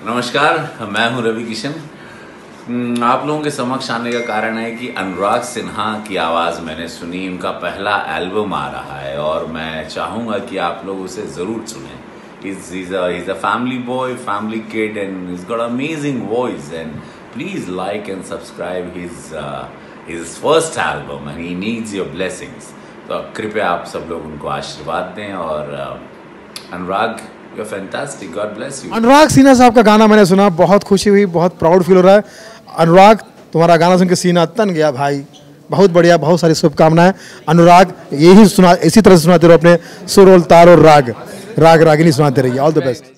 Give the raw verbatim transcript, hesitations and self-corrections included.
नमस्कार, मैं हूं रवि किशन। आप लोगों के समक्ष आने का कारण है कि अनुराग सिन्हा की आवाज़ मैंने सुनी। उनका पहला एल्बम आ रहा है और मैं चाहूँगा कि आप लोग उसे ज़रूर सुनें। He's, he's, a, he's a family boy, family kid, and he's got amazing voice. And please like and subscribe his uh, his first album, and he needs your blessings. तो कृपया आप सब लोग उनको आशीर्वाद दें। और uh, Anurag, you're fantastic. God bless you. अनुराग सिन्हा साहब का गाना मैंने सुना, बहुत खुशी हुई, बहुत प्राउड फील हो रहा है। अनुराग, तुम्हारा गाना सुन के सीना तन गया भाई, बहुत बढ़िया, बहुत सारी शुभकामनाएं। अनुराग, यही सुना, इसी तरह से सुनाते रहो अपने सुर और तार और राग राग रागिनी सुनाते रहिए। All the best.